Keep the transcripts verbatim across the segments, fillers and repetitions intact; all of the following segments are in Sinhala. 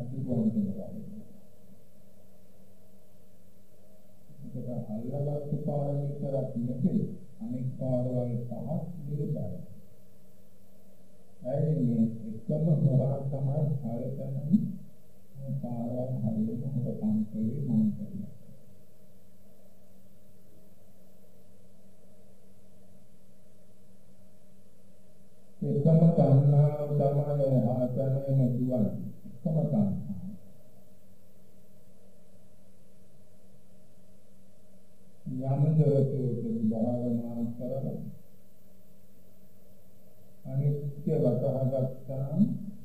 අතුරුවන් කරනවා. ඒක අල්ලගත් පාර විතරක් නෙවෙයි අනෙක් පාරවල් පහක් නිරපාරයි. ඇයි එකම හොරා තමයි හරතනම පාරවල් හරියම හොරකම් කරේ මම කරේ. එකම තණ්හාව තමයි ආසනයම දුවන්නේ. එකම තණ්හාව. යමදරකේ භාවනා කරලා අනිත්‍ය වතහගත්තාම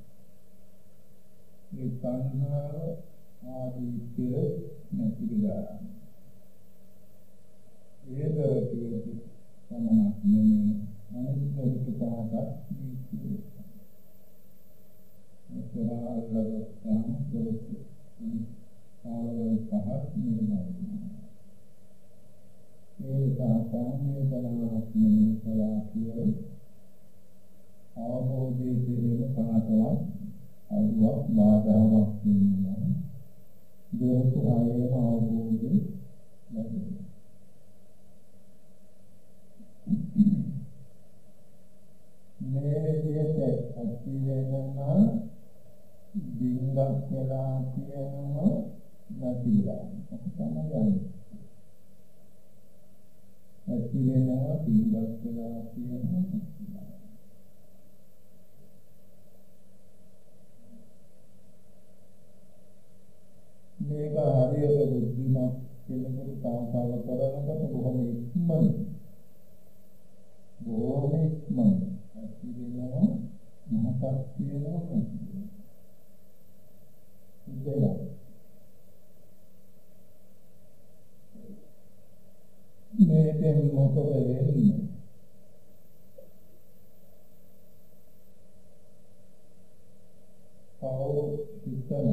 මේ තණ්හාව ආදී කෙල නැති වෙලා ඒ දරකේ සමනක් නෙමෙයි අනිත්‍ය වතහගත් මේ මෙතරාලගත්තාම දරකේ පාරවල් පහක් නිර්මාණය ඒ සාමාන්‍ය බලවත් නෙමෙයි කලා කියලා අවබෝධයේ තියෙන කාටවත් අදුවක් බාධාවක් වෙනවා. දෝෂ ආයම අවබෝධය ලැබෙනවා. මේ විදිහට අති වෙනවා දින්ගක් වෙලා කියනවා නැතිලා. තමයි ඇති වෙනවා දින්ගක් වෙලා කියනවා. මේක හරියට බුද්ධිමත් කෙනෙකුට සාකච්ඡා කරනකොට බොහොම ඉක්මනින් බොහොම ඉක්මනින් ඇති වෙනවා මහතක් කියනවා ඉතින් මේකෙන් මොකද වෙන්නේ? කවුරු හිතනවා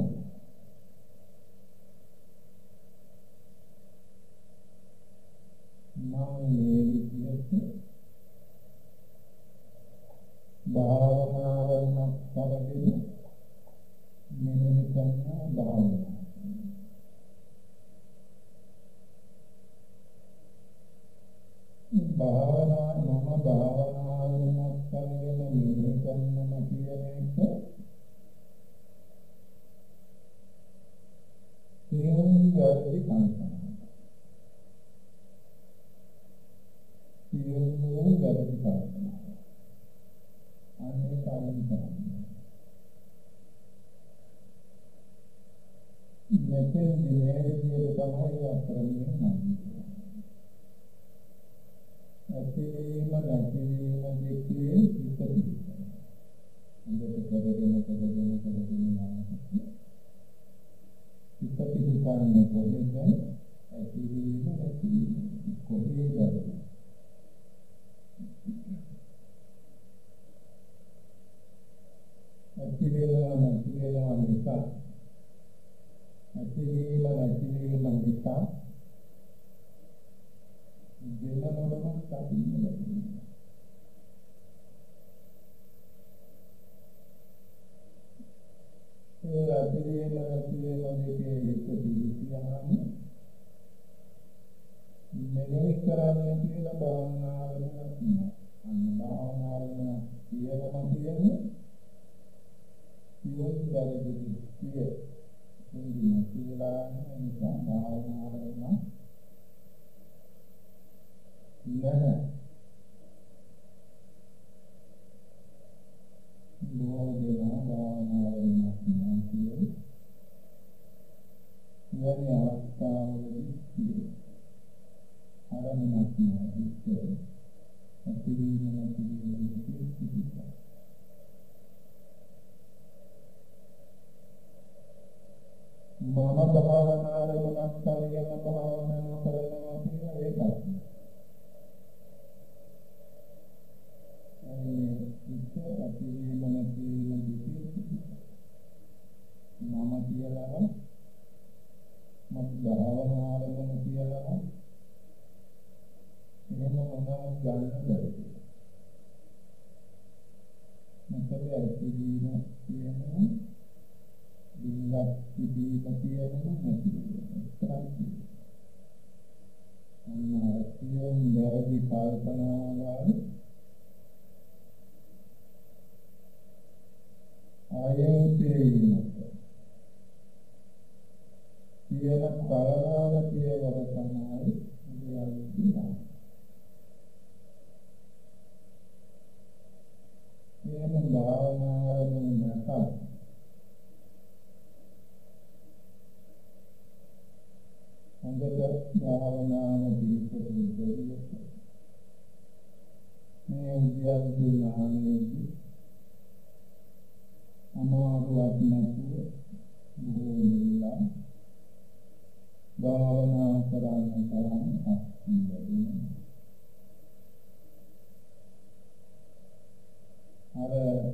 මේ විදිහට භාවනාවක් කරගෙන මෙහෙම කරනවා භාවනාව. භාවනා නම භාවනාවක් කරගෙන මෙහෙම කරනවා කියන එක සියුම් යටි කල්පනා. සියුම් යටි කල්පනා. අනේ කාලිකා. මෙතෙන් දිනේ තමයි අපරන්නේ නැහැ. ඇතිවීම නැතිවීම දෙකේ විපරිත. හොඳට කරගෙන කරගෙන කරගෙන යනවා. විපරිතන්නේ කොහෙද? ඇතිවීම නැතිවීම කොහෙද? ඇතිවීම නැතිවීම නිසා ඇතිවීම නැතිවීම නිසා දෙන්නවම තකින්නේ. ඒ ඇතිවීම නැතිවීම දෙකේ විපරිතයම මෙලෙස කරන්නේ කියලා භාවනාවල නැහැ. අන්න භාවනාවල කියනවා කියන්නේ සියොත් වැරදි කිය. ඉන්දිය කියලා නිසා භාවනාවල නැහැ. බෝධිනා භාවනාවල නැහැ කියන්නේ. යනි අවස්ථාවලදී ආරම්භයක් නැහැ. ඇතිවීම නැතිවීම දෙකේ මම භාවනාවේ මොනක්ද කියන භාවනාව කරනවා කියන එකත්. ඒ ඉත ඇතිවීම නැතිවීම දෙකේ මම කියලා මම භාවනාවේ කියලා එහෙම මොනවද ගන්න බැරිද? මොකද ඇතිවීම කියන්නේ දිනක් පිටීම තියෙනවා නැති වෙනවා. අන්න වැරදි කල්පනාවල් ආයතේනක සියල කලනාල පියවර තමයි ඉන්දියාවේ එහෙම භාවනාවෙන් නැත හොඳට භාවනාව පිළිපදින දෙයක් මේ උද්‍යප්ති ඥානයේදී අමාරුවක් නැතුව බොහෝමලා භාවනා කරන්න තරම් ශක්තිය ලැබෙනවා. අර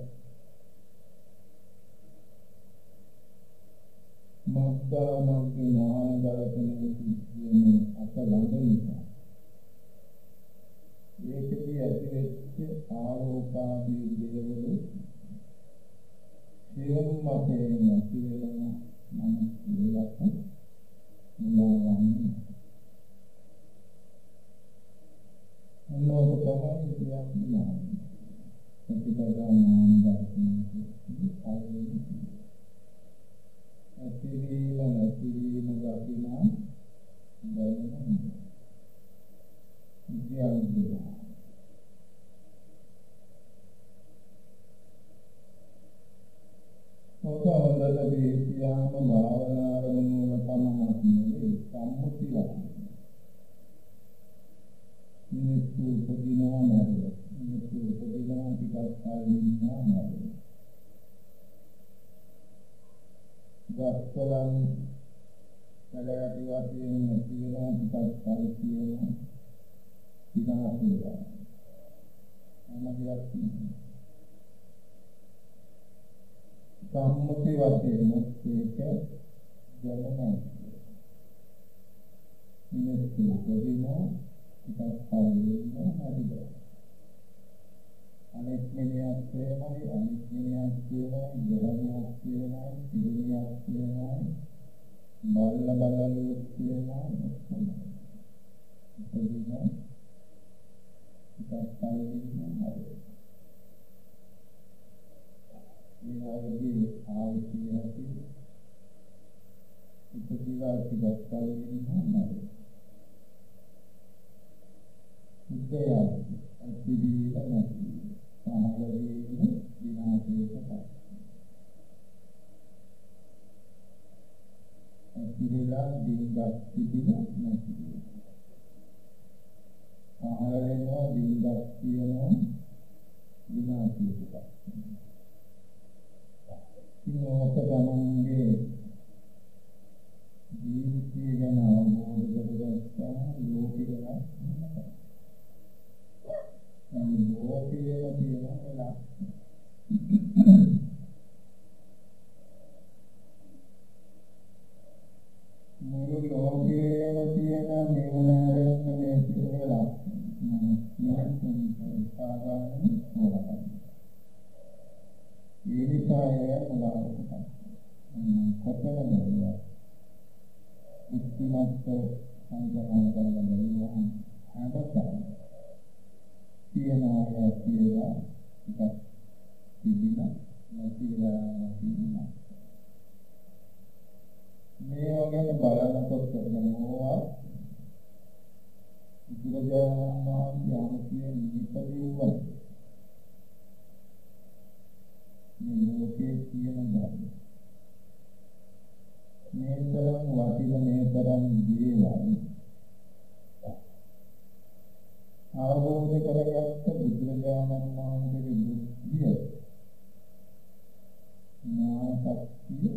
මද්දානක ඥාන දර්ශනයේ කියන්නේ අප ළඟ නිසා ඒකදී ඇතිවෙච්ච ආරෝපාදී දේවලු සියලුම වශයෙන් නැති වෙන මම ඉලක්ක මුලාවන්නේ අන්නෝක තමයි කියන්නේ ප්‍රතිපදාන ආනන්දයන්ගේ ආයෙත් ඇතිවීම නැතිවීම දකිනා දැනෙන විද්‍යාවයි. මොකවලදී සියාම භාවනාවන තමයි සම්මුතිය. මිනිස්සු උපදිනවා නේද? මිනිස්සු උපදිනවා ටිකක් කාලෙකින් නේද? දස්කලන් වැඩි වශයෙන් නැති වෙනවා ටිකක් කාලෙකින් විනාශ වෙනවා. සම්මුති වශයෙන් මේක දැනෙනවා. මිනිස්සු උපදිනවා ටිකක් කාලෙකින් නැතිවෙනවා. අනෙක් මිනිහක් කියනයි අනෙක් මිනිහක් කියනයි ගලණියක් කියනයි පිළිනියක් කියනයි බල්ල බලලු කියනයි ඉතින් ඉතස්සාවෙන්නේ නැහැ. මේවාගේ ආවිති ඇති ඉතිරිවා ඉතස්සාවෙන්නේ නැහැ. ඉතේ අතිවිලා නැති සමහරවිට විනාශයකට අතිවිලා දිගක් තිබිලා නැති සමහරවිට දිගක් තියෙනවා විනාශයකට ඉන්නෝක තමන්ගේ ජීවිතය ගැන අවබෝධ කරගත්තා ලෝකෙ ගැන ලෝකයේ තියෙනවා මුළු ලෝකයේම තියෙන මෙවනාරන්නේ කියලා මම සාමාන්‍යයෙන් හොරනවා. ඒ නිසා ඒක මොනවාද? කොතනද? ඉස්තිමත් සංකල්පන කරන බැරිවම හදපන්. තියනවා කියලා එකක් තිබිලා නැතිලා නැතිලා මේ වගේ බලනකොට මොනවා ඉතිරජානන් යම් නිපදිවුවා මේ ලෝකයේ තියෙන ධර්ම මේ තරම් වටින මේ තරම් දේවල් අවබෝධ කරගත්ත බුදුරජාණන් වහන්සේගේ බුද්ධිය ඥානශක්තිය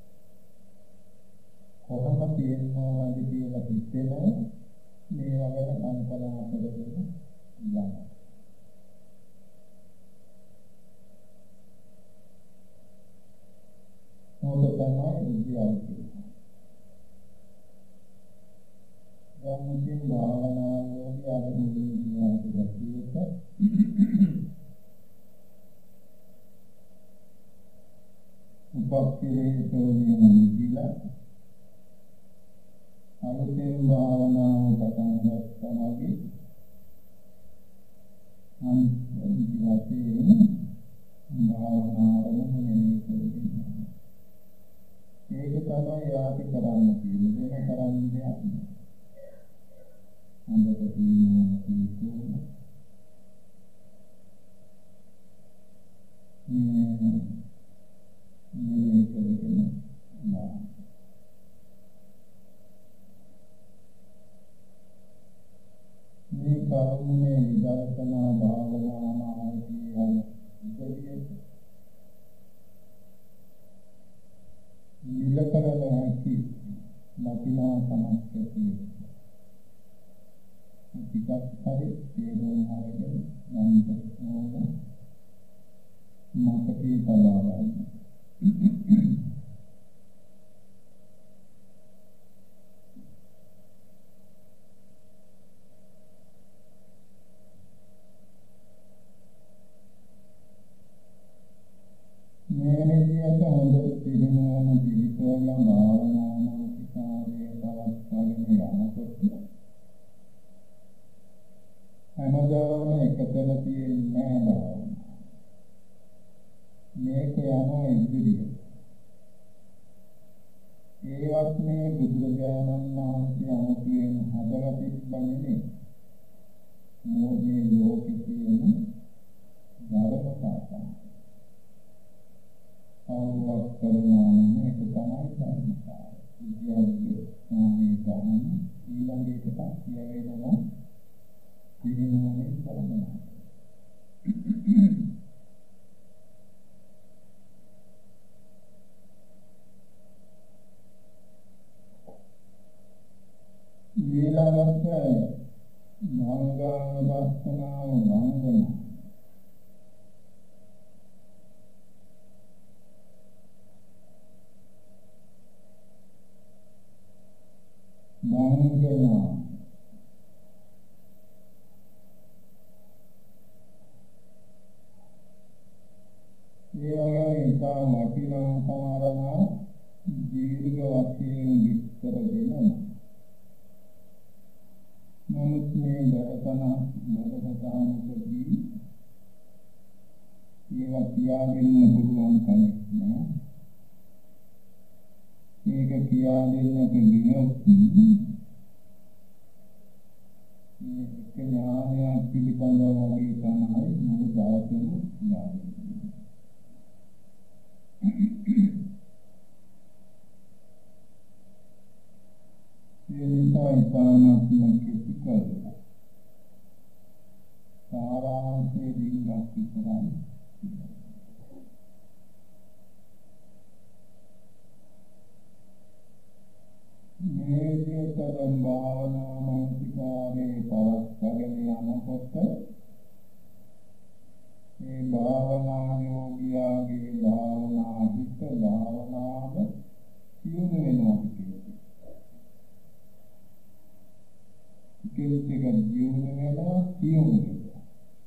කොහොම තියෙනවද කියලා හිතෙන මේ වගේ කල්පනා කරගෙන යනවා. මොකද තමයි ඉතිහාසය. ධම්මයෙන් භාවනාවෝදී අනුමුදිනවා කියලත් උපක්ඛේතෝ නිදිලා අලුතෙන් භාවනාව පටන් ගන්නවා වගේ අනිත් වශයෙන් භාවනාවම මෙහෙය කරගෙන ඒක තමයි යාති කරන්න තියෙන්නේ වෙන කරන්න දෙයක් නෑ හොඳට තියෙනවා කියන්නේ මේ කරගෙන නා මේ කර්මයේ විදර්ශනා භාවනාව කියන දෙවියන් නිලකරන හැකි ලබිනා සමස්තතිය ටිකක් හරි තේරුම් අරගෙන නම් මතකයේ තබා ගන්න. මේ විදිහට හොඳට පිළිනවන පිළිතෝල භාවනාවන්තිකාරයේ පවත්වාගෙන යනකොට හැමදාම එකතැන තියෙන්නේ නැහැ. මේක යනවා ඉදිරියට. ඒවත් මේ බුදුරජාණන් වහන්සේ අනුකූලයෙන් හදලා තිබ්බනේ මොහේ ලෝකේ තියෙන ධර්ම සාසන. අවුවක් කරනවා මේක තමයි ධර්මතාවය. විද්‍යාවේ මොහේ ධර්ම ඊළඟට කියවෙනවා පිළිනොමේ කරනවා. ඊළඟට මංගල වස්තනාව මංගල මංගල ඒ වගේ වටිනා සමහරව දීර්ඝ වශයෙන් විස්තර දෙනවා. නමුත් මේ දර්ශන දර්ශනකදී ඒවා කියාගෙන පුළුවන් කමක් නෑ. මේක කියාගෙන ගියොත් මේ ඥානය පිළිබඳව වගේ තමයි මුළු ධාතුම ඥානය. එනිසා ඉතාමත්ම කිසිකල් සාරාංශයේ දිනක් විතරයි. මේ විදිහට භාවනා මානසිකාරයේ පවත්වාගෙන යනකොට මේ භාවනා යෝගියාගේ භාවනා හිත භාවනාව සියුම් වෙනවා කියන්නේ. කෙලෙසක ජීවන වෙනවා සියුම් වෙනවා.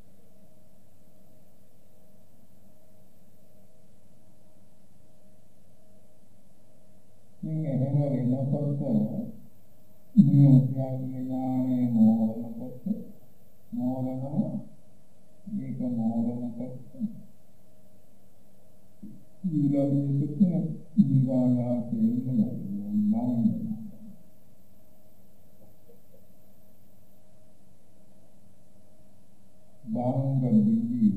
මේ එහෙම වෙනකොට මේ ඥානයේ මෝරණකොට මෝරණම ඒක මෝරණකොට ඊළඟට නිවායාසයෙන් නම බාංග බිලි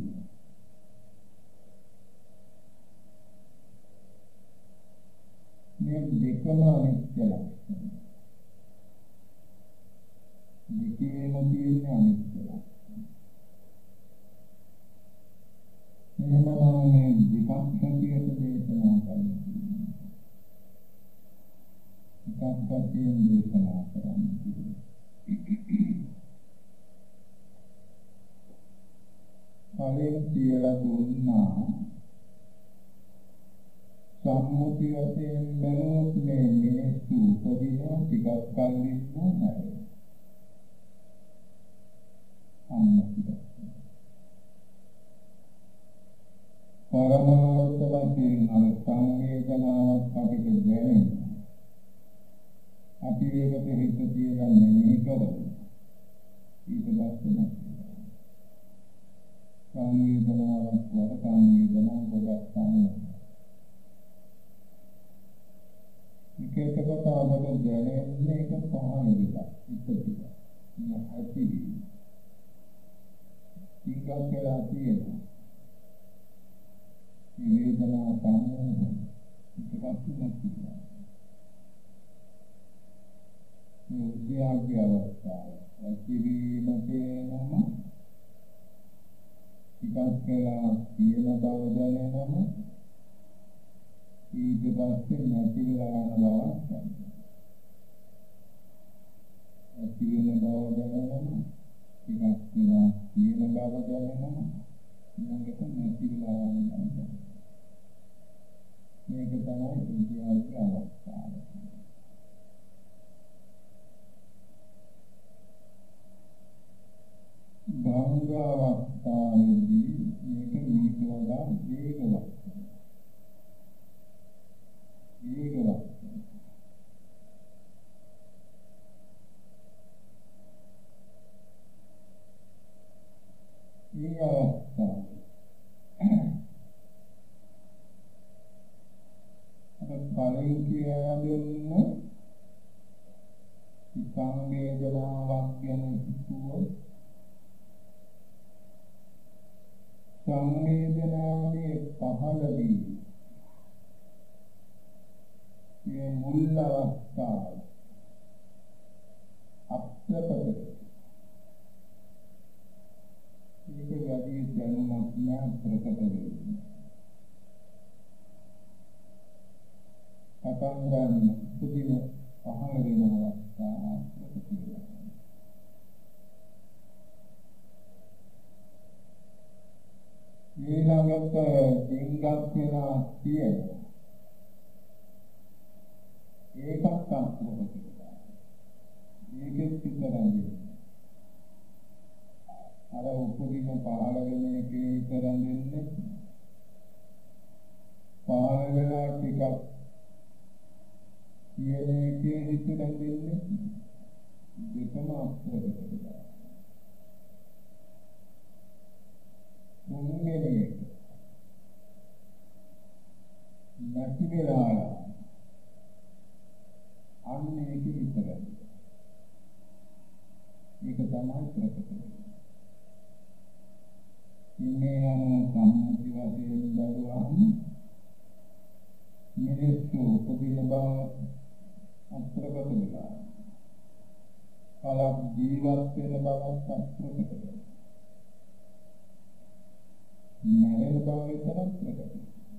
මේ දෙකම අනිත්‍ය ලක්ෂණ. දෙකේම තියෙන අනිත්‍ය ලක්ෂණ. එහෙමනම් මේ දෙකක් හැටියට දේශනා කරන්නේ. එකක් වශයෙන් දේශනා කරන්නේ. කලින් කියලා දුන්නා සම්මුති වශයෙන් බැලුවොත් මේ මිනිස්සු උපදිනවා ටිකක් කල් ඉන්නවා නැහැ. සම්මුති පරමාර්ථ වශයෙන් අර සංවේදී වේදනාවක් අපිට දැනෙනවා. අපි ඒකට හිත තියලා මෙනෙහි කරමු. ඊට පස්සේ නැතිවෙනවා. සංවේදනාවක් වල සංවේදනාව ගොඩක් තමයි. ඒකකට අපට දැනෙන්නේ ඒක පහළ වෙලා ඉතිරිලා. නැහැටි. ටිකක් වෙලා තියෙනවා. මේ වේදනාව තමයි ටිකක් නැතිලා. මේ උද්‍යාග්‍ය අවස්ථාව. ඇතිවීම තේනම ටිකක් වෙලා තියෙන බව දැනෙනම ඊට පස්සේ නැති වෙලා යන බව ඇති වෙන බව දැනෙනම ටිකක් වෙලා තියෙන බව දැනෙනම ඊළඟට නැති වෙලා යන බව මේක තමයි උද්‍යාග්‍ය අවස්ථාව. භංගාවස්ථාවේදී මේක මේක වඩා වේගවත්. වේගවත්. මේ අවස්ථාව. අර කලින් කියන්නේ සංවේදනාවක් ගැන හිතුවොත් සංවේදනාවේ පහළ වී මේ මුල් අවස්ථාව අප්‍රකට මේක වැඩි දැනුමක් නෑ ප්‍රකට වෙන්නේ. පටන් ගන්න පුදුම පහළ වෙන අවස්ථාව ප්‍රකට වෙනවා. ඊළඟට දෙංගක් වෙලා තියෙනවා. ඒකත් අත්දැකීමක්. ඒකෙත් විතරයි. අර උපදින පහළ වෙන එකේ විතරක් දෙන්නේ. පහළ වෙලා ටිකක් කියන එකේ විතරක් දෙන්නේ. දෙකම අත්දැකීමක්. මුංගෙනේ නැති වෙලා අන්න ඒක විතරයි. ඒක තමයි ප්‍රකට වෙන්නේ. ඉන්නේ යන සම්මුති වශයෙන් බලුවහම මිනිස්සු උපදින බව අත්‍යවශ්‍ය වෙලා. කලක් ජීවත් වෙන බවක් අත්‍යවශ්‍ය වෙලා. මරණ බව විතරක් ප්‍රකට.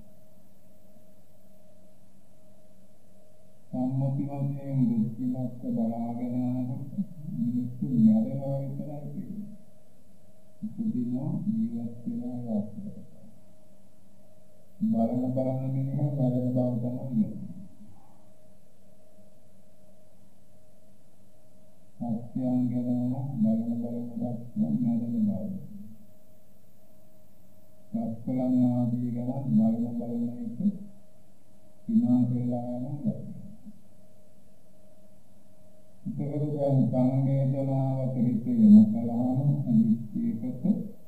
සම්මුති වශයෙන් බුද්ධිමත්ව බලාගෙන යනකොට මිනිස්සු මරණවා විතරයි කියන්නේ. පුදුම ජීවත් වෙනවා වාස්තවය. මරණ බලන මිනිහා මරණ බව තමයි කියන්නේ. සත්‍යයන් ගැන මරණ බලනකොට මරණ බව. සත්කලන් ආදී ගැන මරණ බලන එක විනාශ වෙලා යනවා. ඒකවල දැන් සංවේදනාව පිළිපෙළ මොකලාම අනිත්‍යකට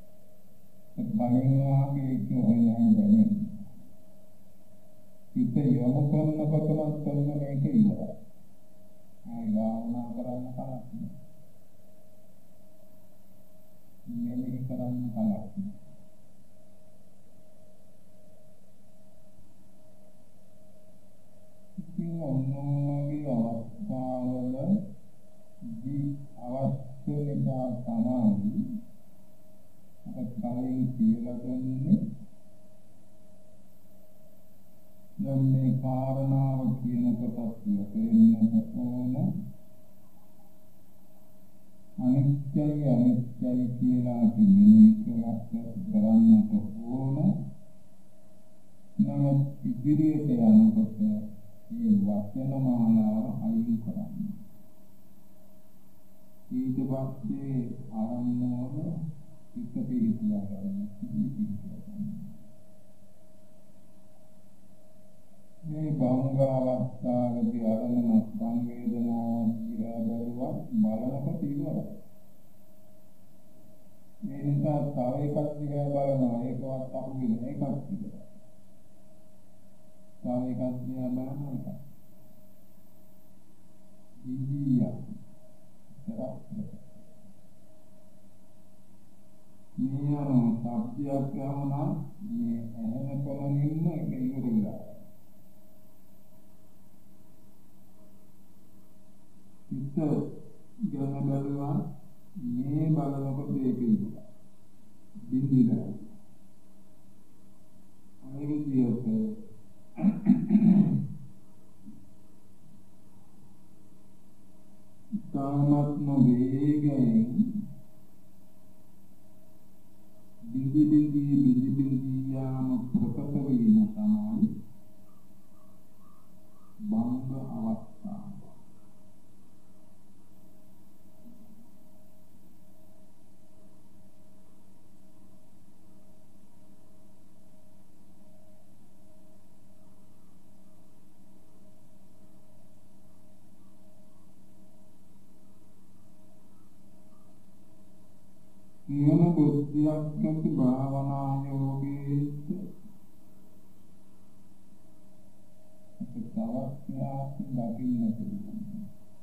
බලනාගේ කියෝයන් දැනෙන. හිත යොමු කරනකොටම තොන්න මේක ඉවරයි. ආයි භාවනා කරන්න කලක් නෑ. මෙලි කරන්න කලක් නෑ. ඉතින් ඔන්නෝගේ අවස්ථාවල දී අවශ්‍ය නිසා තමයි අපට කලින් කියලා දුන්නේ නම් මේ කාරණාව කියන කොටස් දෙකෙන් ඕන අනිත්‍යයි අනිත්‍යයි කියලා කියන්නේ කරන්නට ඕන. නමුත් ඉදිරියට යනකොට මේ වචන මාලාව අයින් කරන්න. ඊට පස්සේ ආරම්භව එක පිළිතුරක් ගන්න. භංග අවස්ථාවේදී අරමුණ සංවේදනාවන් දිහා බැලුවා බලනකොට ඉවරයි. මේ නිසා තව එකක් දිහා බලනවා ඒකවත් අහුවෙන්නේ එකක් විතරයි. තව එකක් දිහා බලනවා ඉන්දියා මේ අනුව සබ්දයක් ගමනා මේ ඇහෙන පොළොනින්ම ඒක ඉවරලා ඉත ගම බලනවා මේ බලනකොට ඒක ඉවරයි බින්දිලා අය විදියට තාමත්ම වේගයෙන් බින්දි බින්දි බින්දි බින්දි යාම ප්‍රකට වීම තමයි බංග අවස්ථාව. නියම බුද්ධියක් ඇති භාවනා යෝගීත් තවත් දකින්න පුළුවන්.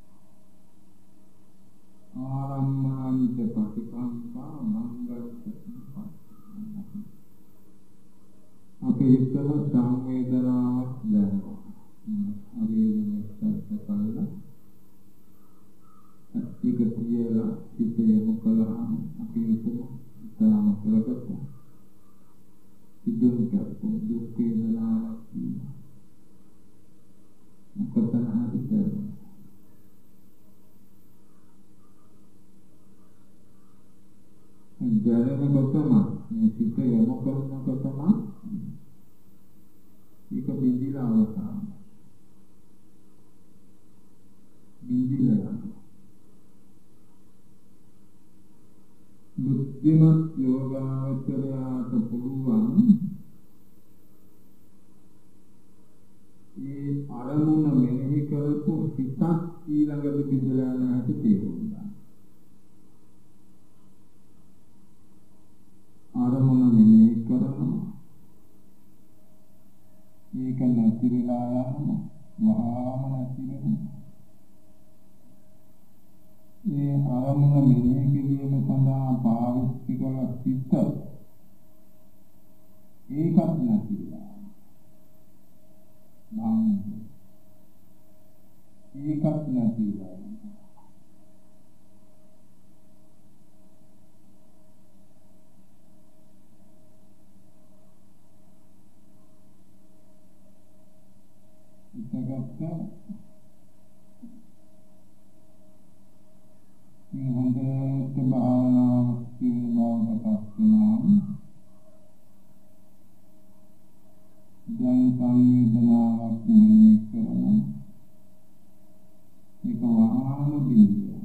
ආරම්භාන්ත ප්‍රතිකම්පා මංගලසතිපත් අපි හිතන සංවේදනාවක් දැනෙනවා. අරියනේ සත්‍ය කල්ලා අත්‍යක කියලා සිතේ මොකලහම අපි හිතමු තාම කරකට සිදුවන කරපො දුක් වේදනාවක් තියෙනවා. මොකටද හිතන්නේ? දැනෙනකොටම මේ සිත යොමු කරනකොටම ඒක බිඳිලා අවසන්. බිඳිලා බුද්ධිමත් යෝගාවචරයාට පුළුවන් මේ අරමුණ මෙනෙහි කරපු හිතක් ඊළඟට බිඳලා නැති තේරුණා. අරමුණ මෙනෙහි කරනවා මේක නැති වෙලා යනවා වහාම නැති වෙනවා. මේ අරමුණ මෙනෙහි කිරීම සඳහා පාවිච්චි කළ සිත ඒකත් නැතිලා නම් ඒකත් නැතිලා ඉතගත්ත මේ හොඳට භාවනාවක් කියන බවටපත් වුණාම දැන් සංවේදනාවක් මෙනෙහි කරන ඒක වහාම බිඳිය.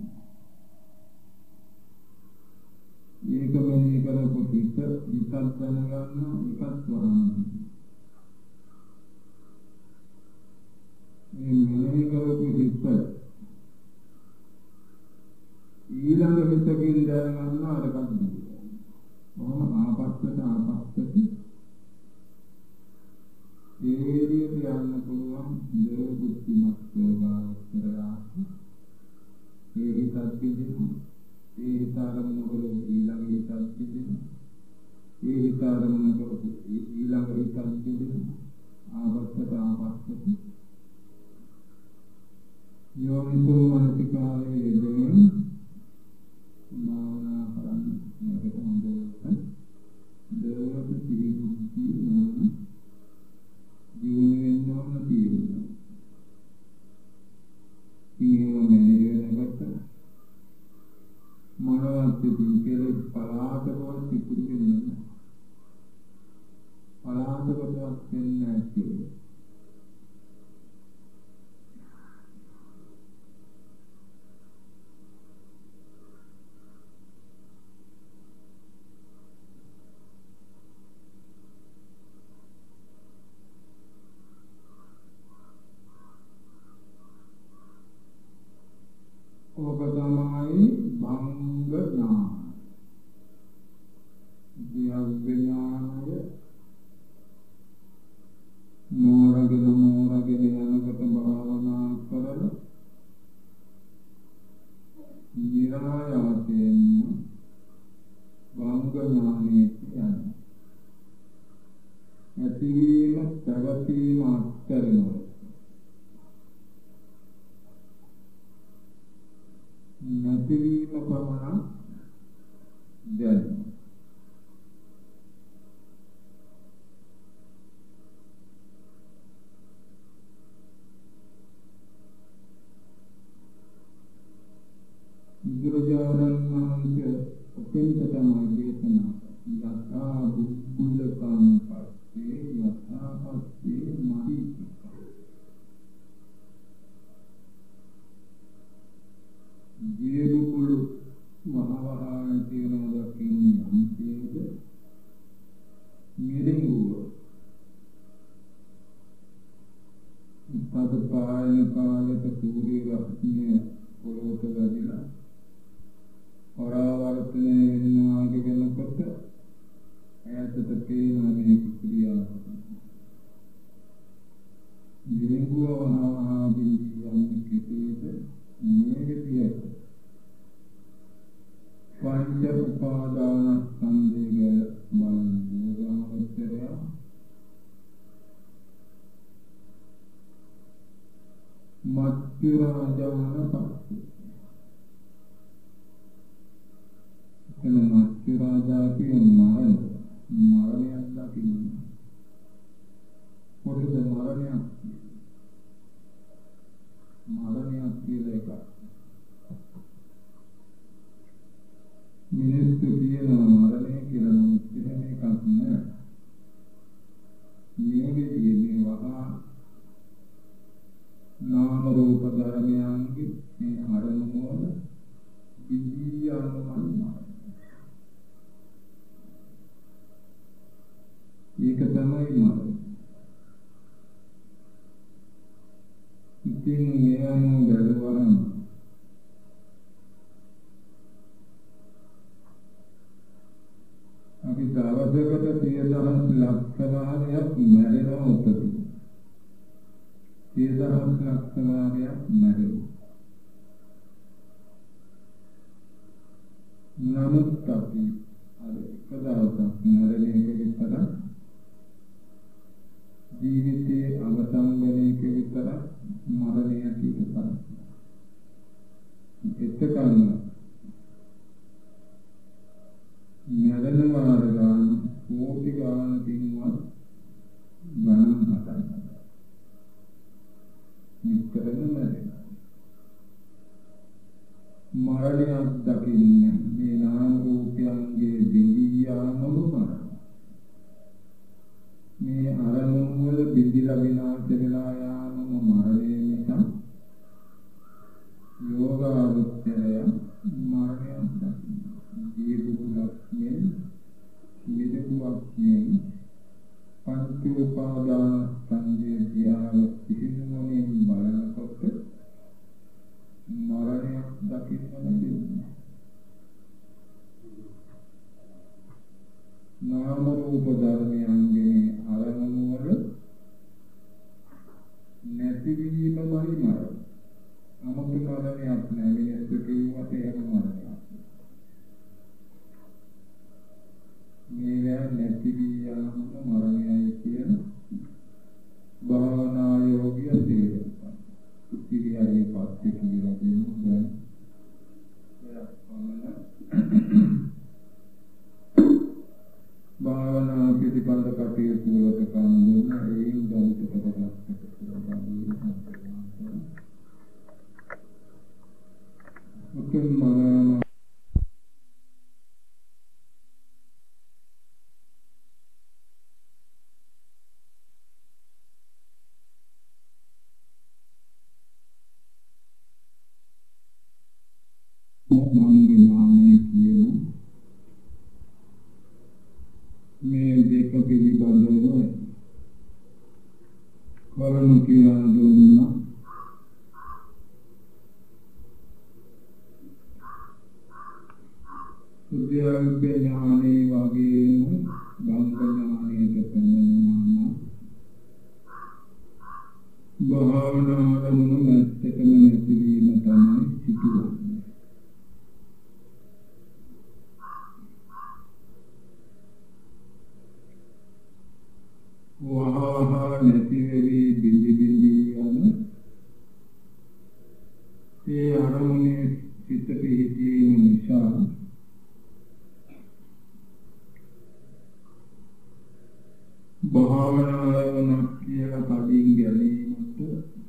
ඒක මෙනෙහි කරපු හිත හිතත් දැනගන්න එකත් වහාම මේ මෙනෙහි කරපු හිත ඊළඟ හිතකින් දැනගන්න අරකට නෙවෙයි. මොන ආපස්සට ආපස්සට ඒරියට යන්න පුළුවන් දේ බුද්ධිමත් යෝගාවචරයාට ඒ හිතත් බෙදෙන ඒ හිත ආරම්භ කරලා ඊළඟ හිතත් බෙදෙන ඒ හිත ආරම්භ කරපු ඊළඟ හිතත් බෙදෙන ආපස්සට ආපස්සට යෝනිසෝ මනසිකාරයේ යෙදෙන භාවනා කරන්න මේකට හොඳට දේවක පිළිගුටි නෝන ජීවන වෙන්න ඕන තියෙනවා. ඉතින් මේක මොනවද කියලා පලාතකවත් ඉතුරු වෙන්නේ නැහැ. පලාතකවත් වෙන්නේ මෝරගෙන මෝරගෙන යනකොට භාවනා කරලා නිරායාසයෙන්ම වංග ඥානෙට යනවා. ඇතිවීම පැවතීම අත්හැරෙනවා. නැතිවීම පමණ දැනෙනවා. බුදුරජාණන් වහන්සේ ඔතෙන්ට තමයි දේශනා යථා බුද්ධලකම් පස්සේ යථා පස්සේ මහිතිකා ජීරුකුළු මහවහාන තියෙනවා දකින්නේ අන්තයේද මිරිඟුව පද පායන කාලයට සූර්ය රශ්මිය පොළොවට වැදිලා පරාවර්තනය වෙනවාගේ වෙනකොට ඈතට පේනවා මේක ක්‍රියාවක්. මිරිඟුව වහා බිඳී යන්නේ කෙසේද? මේ විදියට පංච උපාදාන ස්කන්ධය බලන යෝගාවචරය මත්තු රාජාන පස්සේ එතන මත්තු රාජා කියන්නේ මරණ මරණයක් දකින්න මොකද මරණයක් මරණයක් කියලා එකක් මිනිස්සු කියන මරණය කියලා නමුත් එහෙම එකක් නෑ. මේ විදිහේ වහා නාම රූප ධර්මයන්ගේ මේ අරමුණ වල විද්‍යාවම ඒක තමයි මරණය. ඉතින් මේ අනුව බැලුවම අපි දවසකට සිය දහස් ලක්ෂ වාරයක් මැරෙනවා උපදින. සිය දහස් ලක්ෂ වාරයක් මැරෙනවා. නමුත් අපි අර එක දවසක් මැරෙන එක විතර ජීවිතයේ අවසන් වෙන එක විතර මරණය කියලා එතකන් මරණ වාර ගන්න කෝටි ගානකින්වත් ගණන් හදන්න. නිතරම මැරෙන. මරණයක් දකින්න මේ නාම රූපයන්ගේ බිඳී යාමම මරණ. මේ අරමුණු වල බිඳිලා විනාශ වෙලා යාමම මරණය නිසා යෝගාවචරය මරණයක් දකින්න. ජීවිතයක් මෙන් නිදුක් මෙන් පංච උපාදාන සංජේ ධ්‍යාන සිහිනුවණින් බලනකොට මරණයක් දකින්න ලැබෙනවා. නාම රූප ධර්මයන්ගේ අරමුණු වල නැතිවීමමයි මරණ. අමුතු මරණයක් නෑ. මිනිස්සු කිව්වට එහෙම මරණයක්. මේවා නැති වී යාම මරණයයි කියන භාවනා යෝගිය තේරෙනවා. ඉතිරියගේ පස්සේ කියලා දෙමු දැන්. එයක් පමණ භාවනා පිළිබඳ කටයුතු වලට කන්දුන ඒයින් දැනිට කරගන්නට කියලා උතුම් මනෝම මංගිනාමයේ කියන මේ දෙක පිළිබඳව කරුණු කියලා දුන්නා. උද්‍යෝග ඥානේ වගේම බංග ඥානයට පැමිණෙනවා. භාවනාවම නැත්තටම නැතිවීම තමයි සිදුවන්නේ. වහවහ නැති වෙවි බිලි බිලි යන ඒ අරමුණේ සිත පිහිටීම නිසා භාවනාවනක් කියලා කඩින් ගැනීමට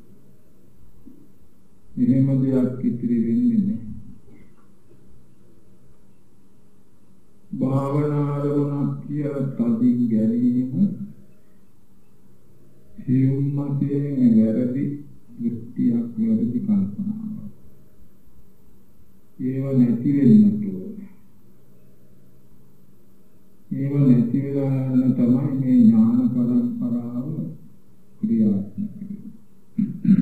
එහෙම දෙයක් ඉතිරි වෙන්නේ නැහැ. භාවනාවනක් කියලා කඩින් ගැනීම සියුම්මතේ වැරදි දෘෂ්ටියක් වැරදි කල්පනාවක්. ඒව නැති වෙන්නට ඕනේ. ඒව නැති වෙලා යන තමයි මේ ඥාන පරම්පරාව ක්‍රියාත්මක වෙන්නේ.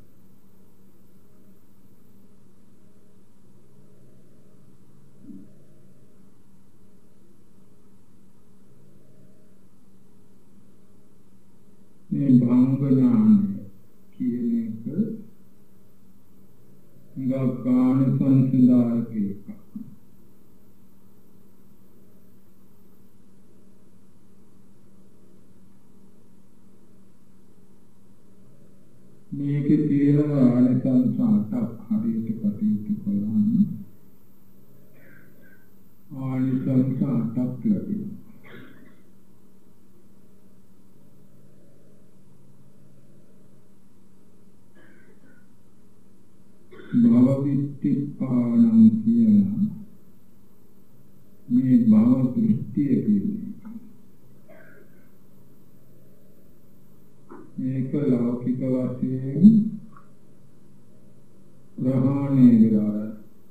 මේ භංග ඥානය කියන එක ගාන සංසදායක එකක්. මේකේ තියෙන ආනිසංස අටක් හරියට කටයුතු කළාම ආනිසංස අටක් ලැබෙනවා. භවවිත්තිපාණං කියන මේ භව දෘෂ්ටිය කියන්නේ මේක ලෞකික වශයෙන් ප්‍රහාණය වෙලා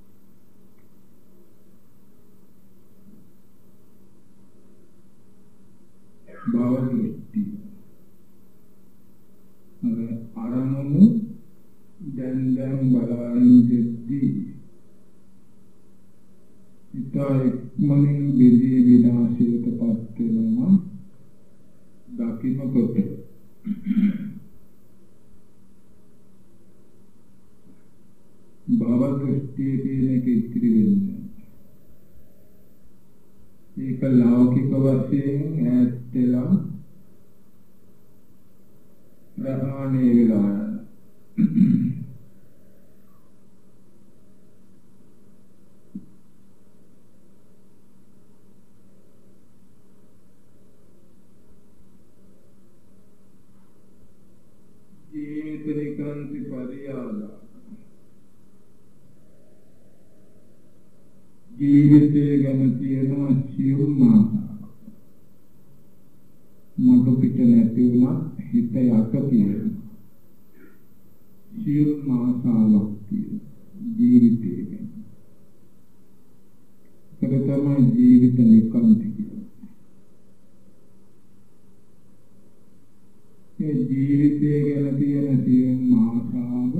භව දෘෂ්ටිය අර අරමුණු දැන් දැන් බලන්නේ ඉතා ඉක්මනින් බෙදී විනාශයටපත් වෙනවා දකින්නකොට භව දෘෂ්ටිය කියන එක ඉතිරි වෙන්නේ. ඒක ලෞකික වශයෙන් ඈත් වෙලා ප්‍රහාණය වෙලා ජීවිතනිකාන්ති පරියාදා ජීවිතය ගැන තියෙනවා සියුම් ආසාවක්. මොකද පිට නැති වුණා හිත යට තියෙනවා. සියුම් ආසාවක් තියෙනවා ජීවිතය ගැන. ඒක තමයි ජීවිත නිකාන්ති කියන්නේ. මේ ජීවිතය ගැන තියෙන සියුම් ආසාව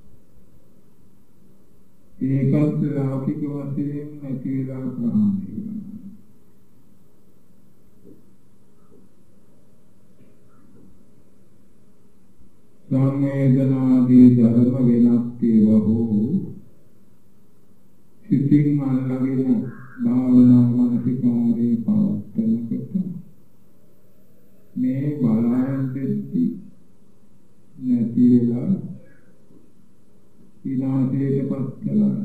ඒකත් ලෞකික වශයෙන් නැති වෙලා ප්‍රහාණය වෙනවා. සංවේදනාදී ධර්ම වෙනස් වේවෝ සිතින් අල්ලගෙන භාවනා මානසිකාරේ පවත්වනකොට මේ බලයන් දෙති නැති වෙලා විනාශයටපත් කළා.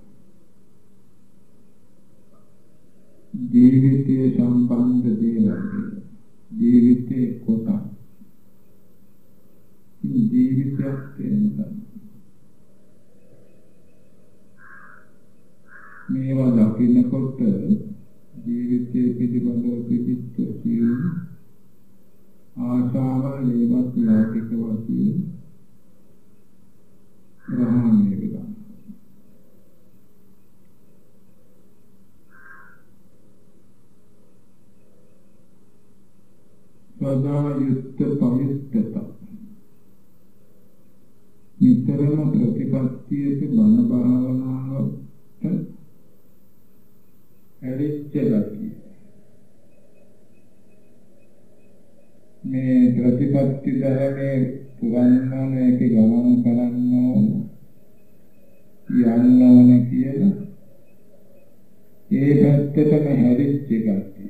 ජීවිතයේ සම්බන්ධ දේවල් ජීවිතේ කොටස් ජීවිතයක් තියෙනවා. මේවා දකින්නකොට ජීවිතයේ පිළිබඳව පිළිච්ච සියුම් ආශාවල් ඒවත් ලෞකික වශයෙන් ප්‍රහාණය වෙනවා. සදා යුක්ත පවිත්තත නිතරම ප්‍රතිපත්තියට බණ භාවනාවට ඇලිච්ච ගතිය. මේ ප්‍රතිපත්ති ධර්ම මේ පුරන්නන එක ගමන් කරන්න ඕන යන්න ඕන කියලා ඒ පැත්තටම හැරිච්ච ගතිය.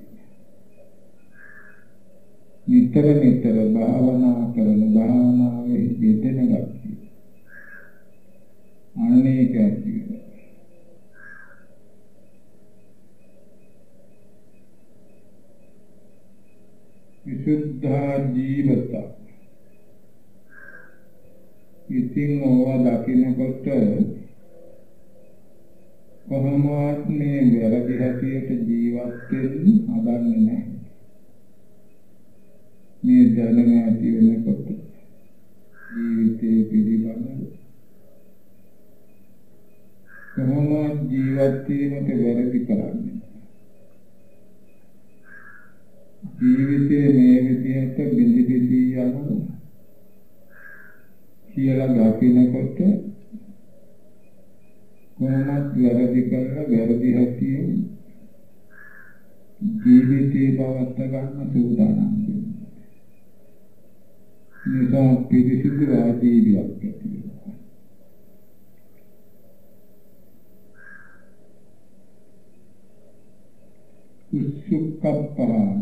නිතර නිතර භාවනා කරන භාවනාවේ යෙදෙන ගතිය. අනේක ඇති විසුද්ධා ජීවත. ඉතින් ඕවා දකින්නකොට කොහොමවත් මේ වැරදි හැටියට ජීවත් වෙන්න හදන්නේ නැහැ. මේ දැනුම ඇති වෙනකොට ජීවිතේ පිළිබඳව කොහොමවත් ජීවත් වීමට වැරදි කරන්නේ නැහැ. ජීවිතේ මේ විදිහට බිඳි බිඳි යනවා කියලා දකිනකොට කොහොමවත් වැරදි කරලා වැරදි හැටියෙන් ජීවිතේ පවත්ත ගන්න සූදානම් වෙනවා. නිසා පිරිසිදු ආජීවියක් ඇති වෙනවා. උස්සුක්කප්පා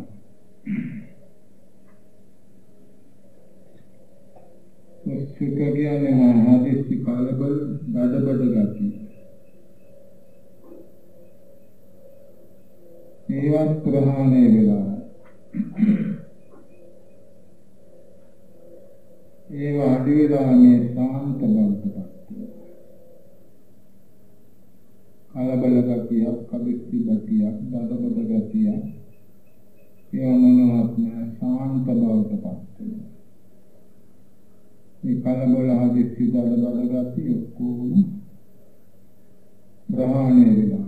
උස්සුක කියන්නේ මහදෙස්සි කලබල බඩබඩ ගතිය. ඒවත් ප්‍රහාණය වෙලා ඒ වාඩි වෙලා මේ ශාන්ත බවට පත් කලබල ගතියක්, කබිස්සි ගතියක්, බඩබඩ ගතියක් ඒ මොනවත් නෑ ශාන්ත බවට පත් මේ කලබල හදිස්සි බඩබඩ ගතිය ඔක්කොම ප්‍රහාණය වෙලා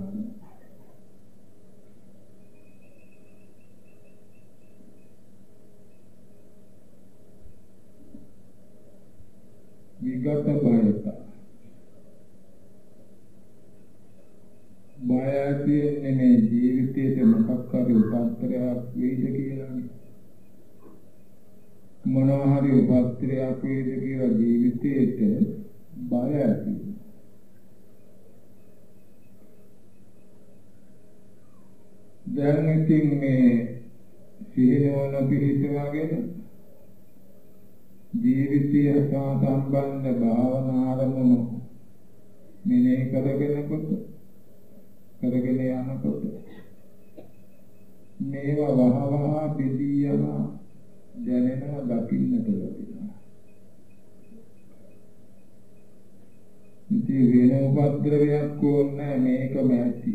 විගත බයත බය කියන්නේ මේ ජීවිතයේ මොකක් හරි උපත්තරයක් වේද කියලානේ. මොනවා හරි උපත්තරයක් වේද කියලා ජීවිතේට බය ඇති. දැන් ඉතින් මේ සිහිනවන පිළිතුරගෙන ජීවිතය සහ සම්බන්ධ භාවනා අරමුණු මෙනෙහි කරගෙනකොට කරගෙන යනකොට මේවා වහවහ බෙදී යන දැනෙනවා දකින්නට ලැබෙනවා. ඉතින් වෙන උපද්‍රවයක් ඕනේ මේකම ඇති.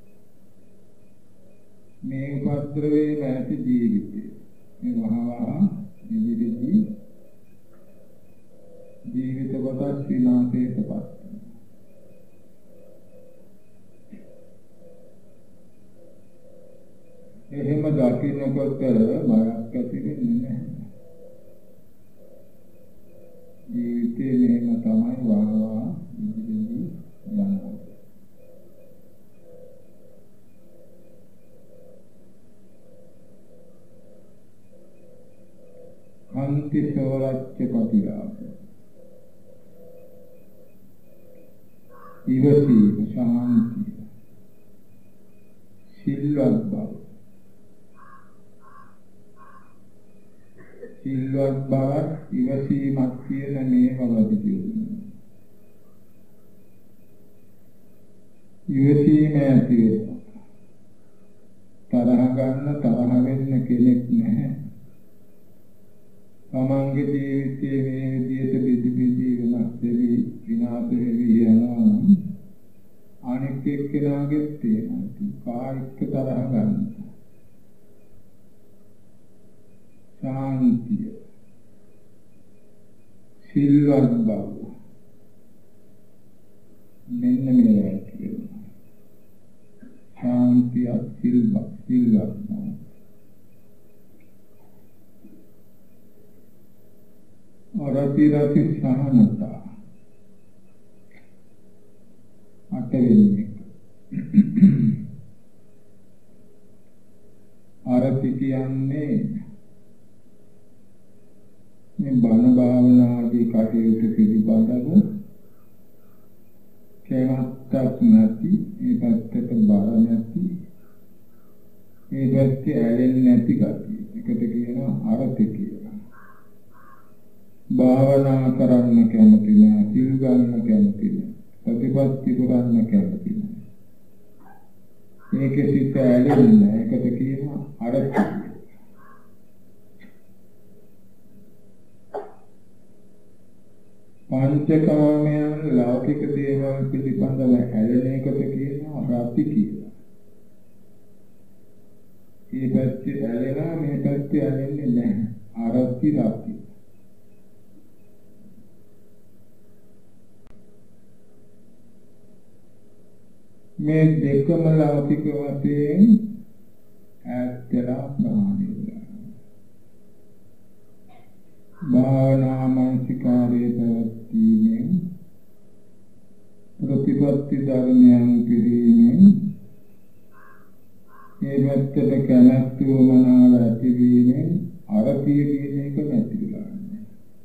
මේ උපද්‍රවේ නැති ජීවිතය මේ වහවහ ඉදිරිදී ජීවිත කොටස් විනාශයට පත් වෙනවා. එහෙම දකින්නකොට බයක් ඇති වෙන්නේ නැහැ. ජීවිතේ මෙහෙම තමයි වහවහ ඉදිරිදී යනවා. අන්ති සෝරච්ච පතිරාප ඉවසීම ශාන්තිය සිල්වත් බව සිල්වත් බව ඉවසීමක් කියන මේ වලදී කියනවා. ඉවසීම ඇති වෙනවා. තරහ ගන්න තරහ වෙන්න කෙනෙක් නැහැ. තමන්ගේ ජීවිතයේ මේ විදිහට බිදි බිදි වෙනස් වෙවි විනාශ වෙවි යනවා නම් අනෙක් එක්කෙනාගේ තියෙනවා කායික තරහ ගන්න. ශාන්තිය සිල්වත් බව මෙන්න මේ කියනවා. ශාන්තිය සිල්වත් සිල්වත් බව අරති රති සහනතා අටවෙනි එක. අරති කියන්නේ මේ බණ බණ භාවනාදී කටයුතු පිළිබඳව කැමැත්තක් නැති, ඒ පැත්තට බර නැති, ඒ පැත්තේ ඇලෙන්නේ නැති ගතිය. ඒකට කියනවා අරති කියලා. භාවනා කරන්න කැමති නැහැ, සිල් ගන්න කැමති නැහැ, ප්‍රතිපත්ති පුරන්න කැමති නැහැ. ඒකේ සිත ඇලෙන්නේ නැහැ. ඒකට කියනවා අරති. පංචකාමයන් ලෞකික දේවල් පිළිබඳව ඇලෙන එකට කියනවා රති කියලා. මේ පැත්තේ ඇලෙනා, මේ පැත්තේ ඇලෙන්නේ නැහැ. අරති රති. මේ දෙකම ලෞකික වශයෙන් ඈත්ලා ප්‍රහාණය වෙනවා. භාවනා මානසිකාරයේ පැවැත්වීමෙන් ප්‍රතිපත්ති ධර්මයන් පිරීමෙන් ඒ පැත්තට කැමැත්ත වමනාව ඇතිවීමෙන් අරතිය කියන එක නැති වෙලා යනවා.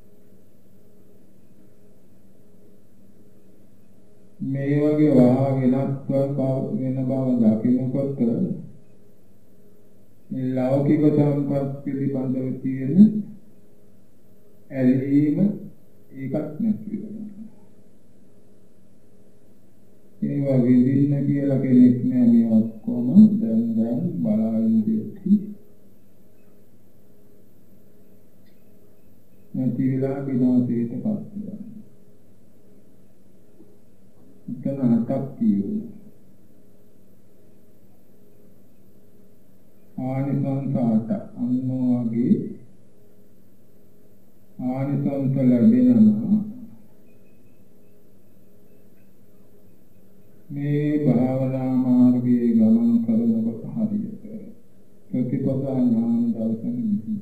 මේ වගේ වහා වෙනස් වෙන බව දකිනකොට මේ ලෞකික සම්පත් පිළිබඳව තියෙන ඇලීම ඒකත් නැති වෙනවා. ඒවා විඳින්න කියලා කෙනෙක් නෑ. මේ ඔක්කොම දැන් දැන් බලාගෙන ඉඳි. නැති වෙලා විනාශයටපත් වෙනවා. ඉතන හතක් කියනවා. ආනිසංස අට. අන්න වගේ ආනිසංස ලැබෙනවා. මේ භාවනා මාර්ගයේ ගමන් කරනකොට හරියට ප්‍රතිපදා ඥාන දර්ශන විසි.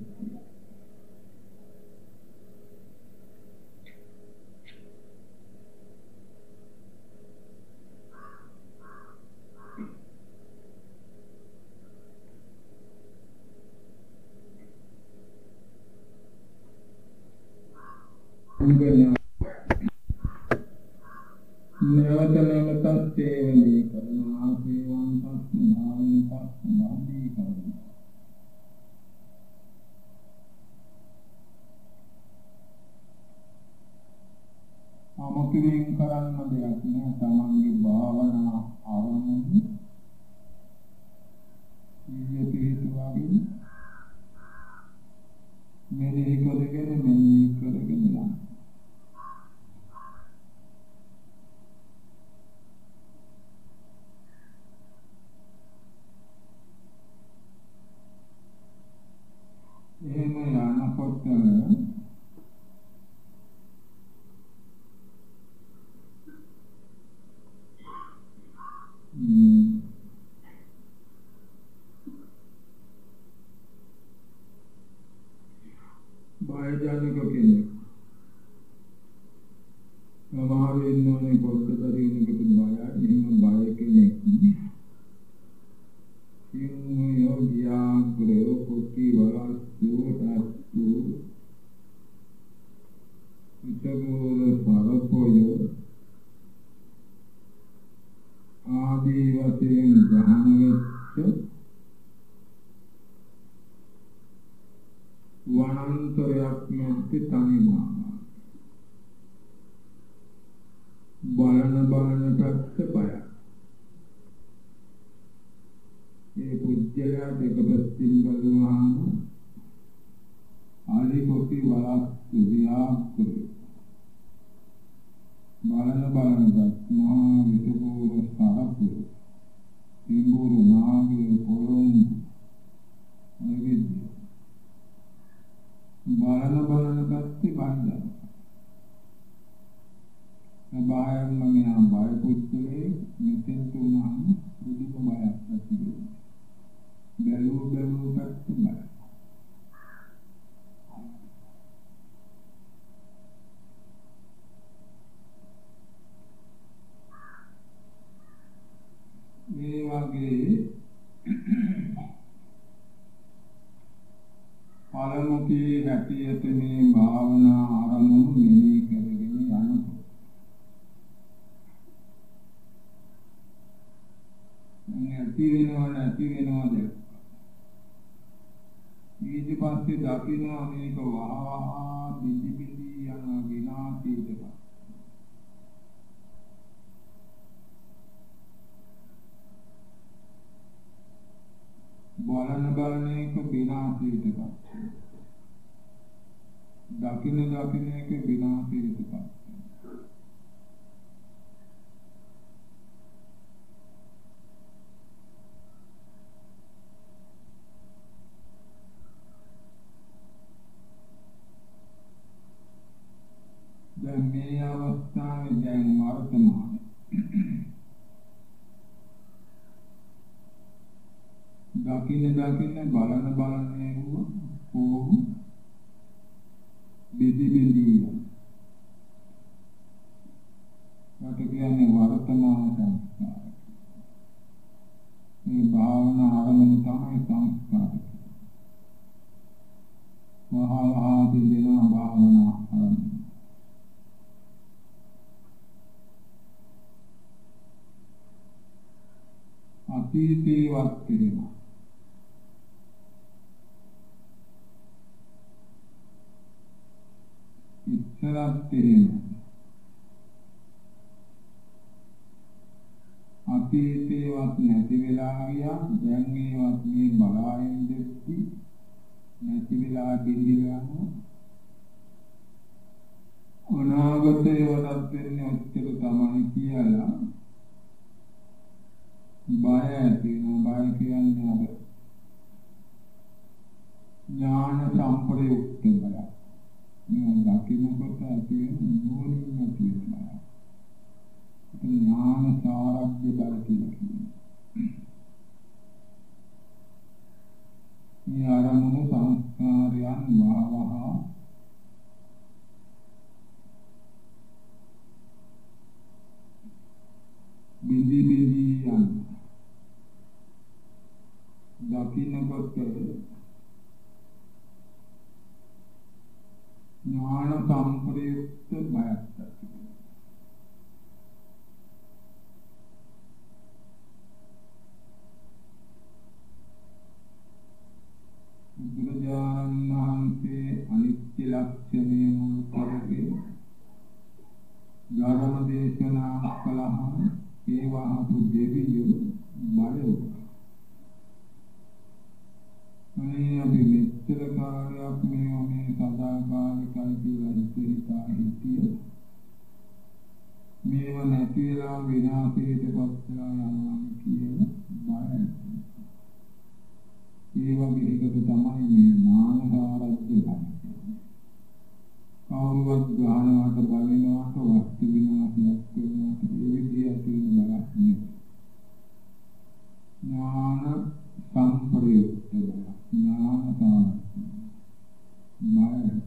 නැවත නැවතත් සේවනය කරනවා. සේවන්තත් නාමන්තත් නාමී කරනවා. අමුතුවෙන් කරන්න දෙයක් නෑ. තමන්ගේ භාවනා ආරම්භය ඉන්නේ පිළිතුරාගෙන මෙනෙහි කරගෙන මෙනෙහි කරගෙන යනවා. එහෙම යනකොට බයජනක කෙනෙක් සමහර ඉන්නෝනේ පොඩ්ඩතරි වෙනකොට බයයි. එහෙම බය කෙනෙක් සිංහ යෝගියා ග්‍රහ කුටි වලස්සු රත්තු ඉතගෝල පරපොය ආදී වශයෙන් ග්‍රහණ වෙච්ච වනාන්තරයක් නැති තනිමා බලන බලන පැත්ත බයයි. ඒ පුජ්‍යලයා දෙක පැත්තින් බලුවාම ආලි කොටි වලස්සු දියාක්කු බලන බලන පැත්ත මහා විසුපුර සරපු තිඹුරු නාගය පොළොංගු අයවිද්‍ය බලන බලන පැත්තේ බණ්ඩා බායන්න මෙහා බය පුච්චලේ මෙතෙන් තුනහම බුදුම බයක් ඇති වෙනවා. බැලුව බැලුව පැත්තේ බය. මේ වගේ පළමුකී හැටියට මේ භාවනා දකින්න මේක වහා බිඳි බිඳි යන විනාශයටපත්. බලන බලන එක විනාශයටපත්. දකින්න දකින්න එක විනාශයටපත්. දැන් මේ අවස්ථාවේ දැන් වර්තමාන දකින්න දකින්න බලන බලන නෙවුව කොහොම බිදි බිදි යට කියන්නේ වර්තමාන සංස්කාර. මේ භාවනා ආරම්භ තමයි සංස්කාර. මහා මහා දින භාවනා ආරම්භ. අතීතේ වත් කෙරෙනවා. ඉස්සරත් කෙරෙනවා. අතීතේවත් නැති වෙලා ගියා. දැන් ඒවත් මේ බලාගෙන දෙති නැති වෙලා බිඳිලා අනාගතේ වලත් වෙන්නේ ඔච්චර තමයි කියලා බය ඇතිවෙනවා. බය කියන්නේ අර ඥාන සම්ප්‍රයුක්ත බය. මේ දකින්නකොට ඇති වෙන නුවණින් ඇති වෙන බය. ඒක ඥාන සාරජ්‍ය බය කියලා කියනවා. මේ ආරමුණු සංස්කාරයන් වහවහ බිඳි බිඳි යන දකින්නකොට ඥාන සම්ප්‍රයුක්ත බයක් ඇති වෙනවා. බුදුරජාණන් වහන්සේ අනිත්‍ය ලක්ෂණය මුල් කරගෙන ධර්ම දේශනා කළාම ඒ වහතු දෙවියෝ බය වුණා. මේ අපි මෙච්චර කාලයක් මේ මේ සදාකාලිකයි කියලා හිතා හිටිය මේව නැති වෙලා විනාශයටපත් වෙලා යනවා කියලා බය. ඒ වගේ එකක තමයි මේ නානකාරජ්‍ය බය. කවුරුවත් ගානවට බලනවට වස්තු විනාශයක් වෙනවට ඒ විදිහට තියෙන බලක් නෙවෙයි. ඥාන සම්ප්‍රයුක්ත බය. ඥානකාර බය.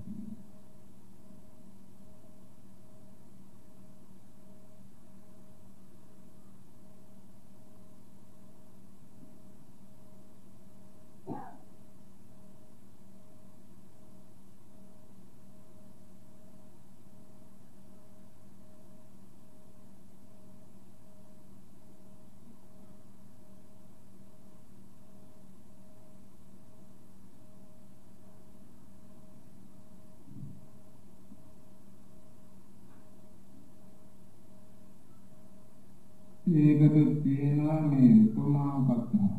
ඒකට තියෙනවා මේ උපමා කතා.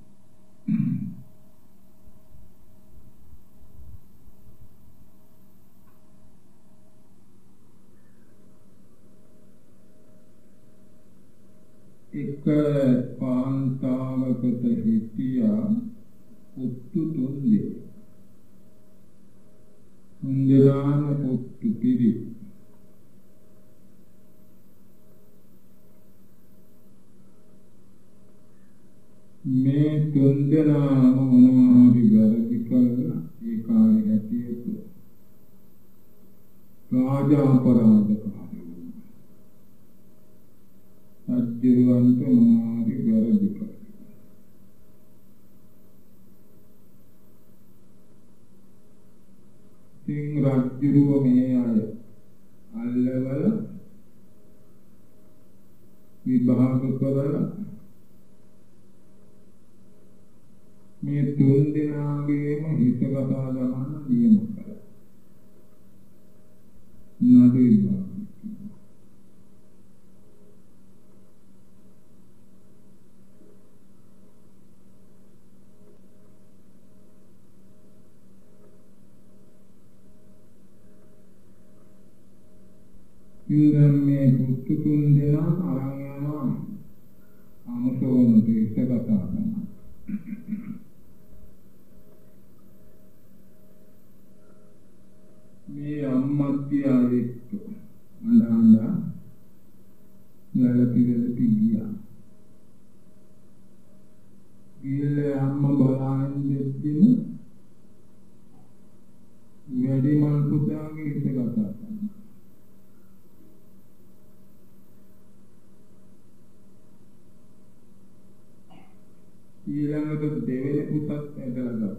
එක පාන්තාවකට හිටියා පුත්තු තුන්දේ. තුන්දෙනාම පුත්තු පිරි. මේ තුන්දෙනාම මොනවා හරි වැරදි කළා ඒ කාලේ හැටියට රාජාපරාධකාරී වුණා. රජුවන්ට මොනවා හරි වැරදි කළා. තින් රජුව මේ අය අල්ලවල විභාග කරලා මේ තුන් දෙනාගේම හිත කතා ගමන නියම කරලා නඩුවා ඉන්ද්‍රන් මේ පුත්තු තුන් දෙනා අරන් යනවා අමුසෝනට හිත කතා ගමන මේ අම්මත්තියාවෙක්ක අඬා අඬා වැළපි ගියා. ගිහල අම්මා බලන් දෙද්දිම වැඩිමල් පුතාගේ හිත කතා කරනවා. ඊළඟට දෙවෙනි පුතත් ඇදලා ගත්තා.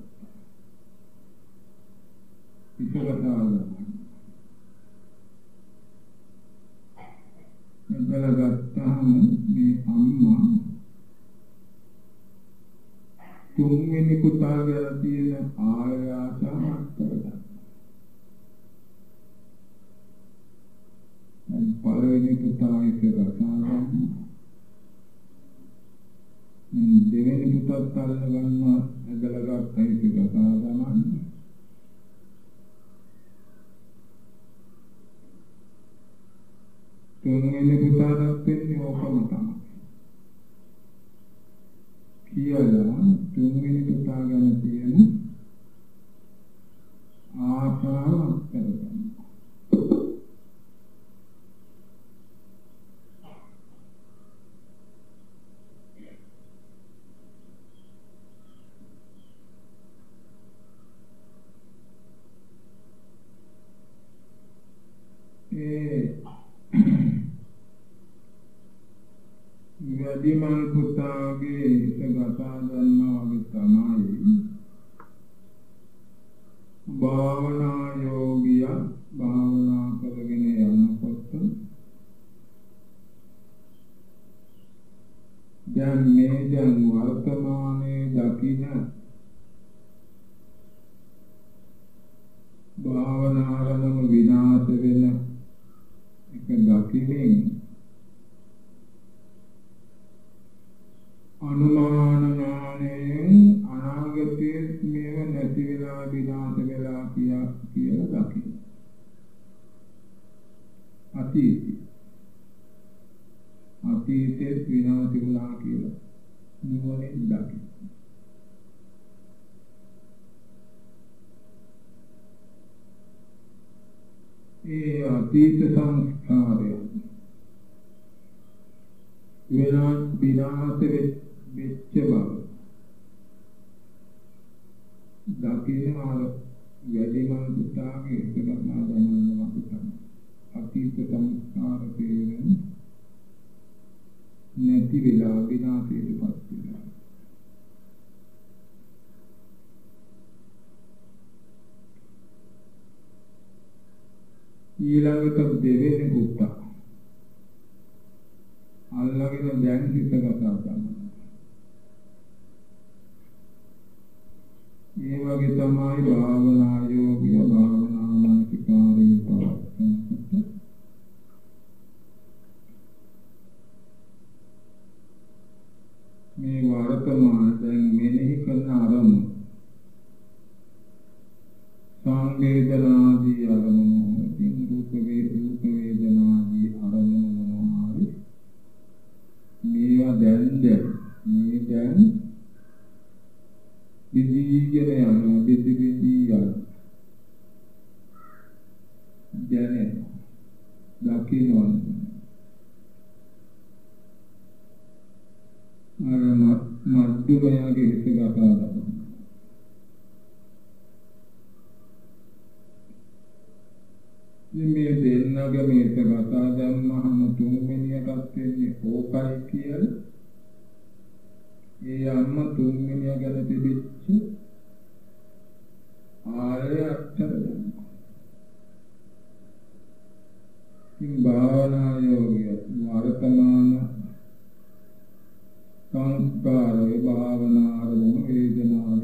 ඉස්සරහාම ඇදලා ගත්තාම මේ අම්මා තුන්වෙනි පුතා ගැන තියෙන ආයාසයක් කරගත්තා. දැන් පළවෙනි පුතා ඉස්සරහාම දෙවෙනි පුතත් අල්ල ගන්නවා ඇදලා ගත්තා ඉස්සරහාම තුන්වෙනි පුතාට වෙන්නේ ඕකම තමයි. කියලා තුන්වෙනි පුතා ගැන තියෙන ආශාවක් කරගන්නවා. ඒ වැඩිමල් පුතාගේ හිත ගසා ගන්නවා වගේ තමයි භාවනා යෝගියා භාවනා කරගෙන යනකොට දැන් මේ දැන් වර්තමානයේ දකින භාවනාරම විනාශ වෙන එක දකිමින් අනුමාන ඥානයෙන් අනාගතයේ මේව නැති වෙලා විනාශ වෙලා කියා කියලා දකින්න. අතීතය අතීතයේ විනාශ වෙලා කියලා නුවණින් දකින්න. ඒ අතීත සංස්කාරය විනාශ විනාශ වෙච්ච බව දකින්න ආර වැඩිමල් පුතාගේ හිත ගන්නා ගමනවා පුතා අතීත සංස්කාර තේරෙන නැති වෙලා විනාශයටපත් වෙනවා. ඊළඟට දෙවෙනි පුතා අල්ලගෙන දැන් හිත කතා කරනවා. මේ වගේ තමයි භාවනා යෝගිය භාවනා මානසිකාරී පවත්වනකොට මේ වර්තමාන දැන් මෙනෙහි කරන අරමුණ සංවේදනාදී අරමුණ ඉතින් රූප වේදූප වේදනාදී අරමුණ මොනවාරි මේවා දැන් දැන් මේ දැන් විදීගෙන යනවා විදි විදි යනවා දැනෙන දකින්නවා අර මද්දුමයාගේ හිත ගතා ගන්නවා. මේ දෙන්නගේ මේක කතා දැම්මහම තුන්වෙනියටත් වෙන්නේ ඕකයි කියලා. ඒ අම්මා තුන්වෙනිය ගැන තිබිච්ච ආලය අත්තර දැම්මා. ඉතින් භාවනා යෝගිය වර්තමාන සංස්කාරේ භාවනා අරමුණු වේදනාව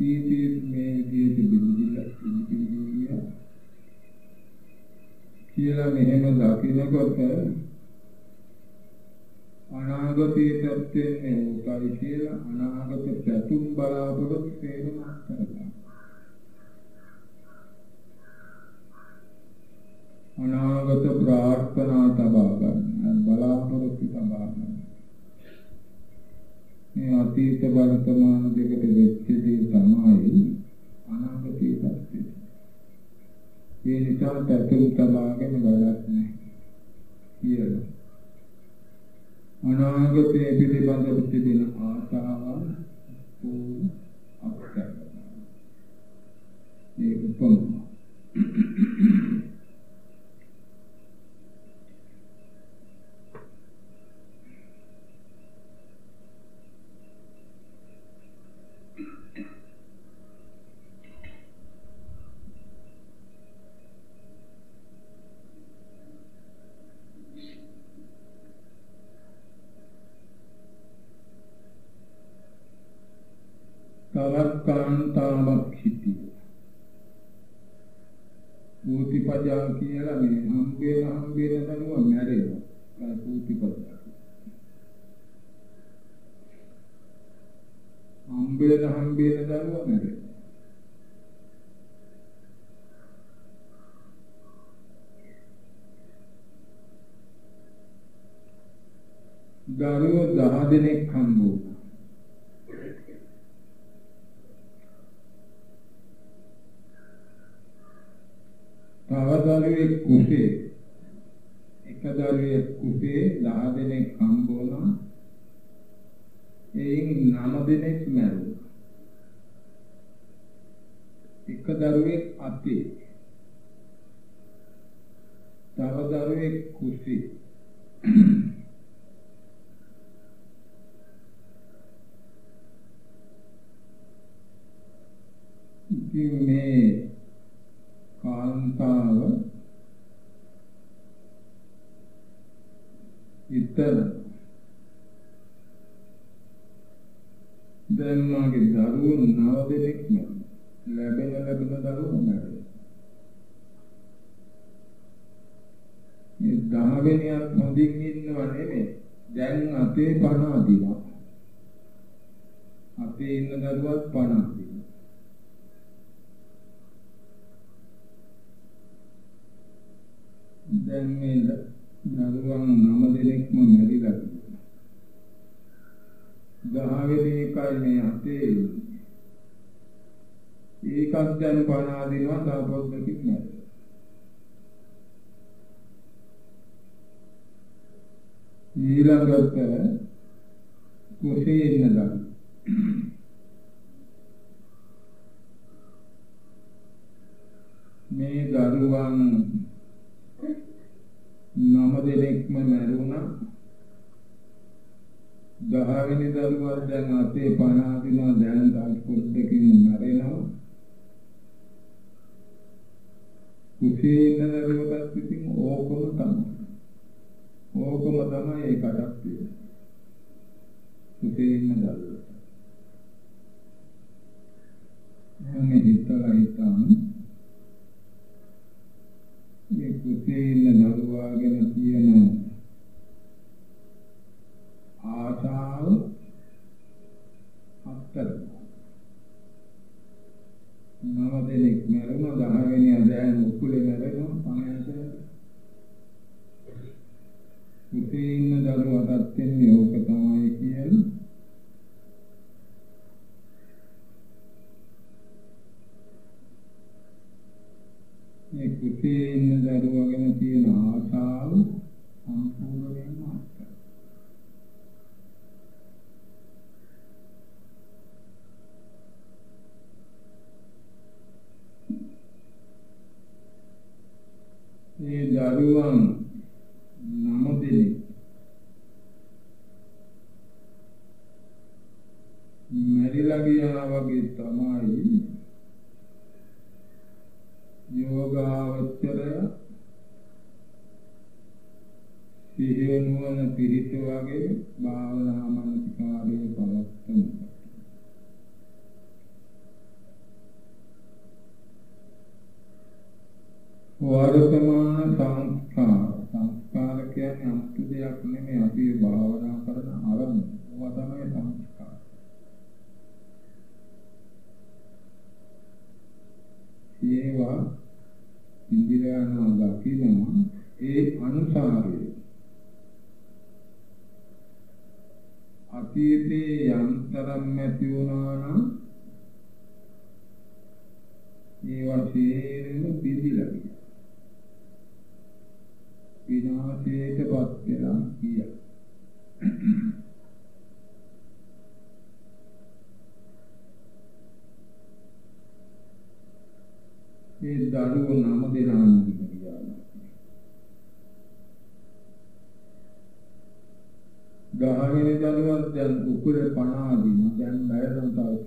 අතීතයේ මේ විදිහට බිඳිලා ඉඳිලා කියලා මෙහෙම දකින්නකොට අනාගතයේ තත්ත්වයෙන් උකාරි කියලා අනාගත පැතුම් බලාපොරොත්තු තේරුම් ගන්නවා. අනාගත ප්‍රාර්ථනා තබා ගන්න බලාපොරොත්තු තබා ගන්න. මේ අතීත වර්තමාන දෙකට වෙච්ච දේ තමයි අනාගතයේ තත්ත්වය. ඒ නිසා පැතුම් තබාගෙන වැඩක් නැහැ කියලා. අනාගතයේ පිළිබඳව තිබෙන ආශාව අපට ඒ උපමා තවත් කාන්තාවක් හිටිය. භූතිපජා කියලා මේ හම්බේන හම්බේන දරුවා මැරෙනවා. ඒ භූතිපජා. හම්බේන හම්බේන දරුවා මැරෙනවා. දරුවෝ දහ දෙනෙක් හම්බුනා. තව දරුවෙක් කුසේ එක දරුවෙක් කුසේ දහ දෙනෙක් හම්බ වුණා. එයින් නව දෙනෙක් මැරුණා. එක දරුවෙක් අතේ තව දරුවෙක් කුසේ ඉතින් මේ කාන්තාව ඉතන දැන් මාගේ දරුවෝ නව දෙනෙක් ලැබෙන ලැබෙන දරුවෝ නැහැ. මේ දහවෙනියක් හොඳින් ඉන්නව නෙමෙයි. දැන් අපේ පණ අදිනවා. අපේ ඉන්න දරුවත් පණ අදිනවා. දැන් මේ දරුවන් නම දෙනෙක්ම මැරිලා තියෙනවා. දහවෙනි එකයි මේ අතේ. ඒකක් දැන් පණ අදිනවා තව පොඩ්ඩකින් මැරෙනවා. ඊළඟට කුසේ ඉන්න දරුවෝ මේ දරුවන් නම දෙනෙක්ම මැරුණා. දහවෙනි දරුවා දැන් අතේ පණ අදිනවා. දැන් තවත් පොඩ්ඩකින් මැරෙනවා. කුසේ ඉන්න දරුවටත් ඉතින් ඕකම තමයි. ඕකම තමයි ඒ කඩක් තියෙන්නේ. කුසේ ඉන්න දරුවට. මම හිතලා හිතන් මේ කුසේ ඉන්න දරුවා ගැන තියෙන ආශාව අත්තර නව දෙනෙක් මැරුණා. දහවෙනි අදයන් උකුලේ මැරෙනවා. පණයට කුසේ ඉන්න දරුවාටත් වෙන්නේ ඕක තමයි කියලා මේ කුසේ ඉන්න දරුවා ගැන තියෙන ආශාව සම්පූර්ණයෙන්ම අත්හැර. මේ දරුවන් නම දෙනෙක් මැරිලා ගියා වගේ තමයි යෝගාවචරය සිහිය නුවණ පිහිට වගේ භාවනා මානසිකාරයේ පවත්තන වර්තමාන සංස්කාර සංස්කාර කියන්නේ අමුතු දෙයක් නෙමෙයි අපි භාවනා කරන අරමුණ. ඒවා තමයි සංස්කාර. ඒවා ඉන්දියානෝ දකිනවා ඒ අනුසාරය අතීතේ යන්තරම් ඇති වුණා නම් ඒවා සියල්ලම පිළිලා ගියා. විනාශයටපත් වෙලා ගියා. ඒ දරුවෝ නම දෙනා ගියා. දහවෙනි දරුවා දැන් උකුලේ පණ ආදින දැන් බයරන් තව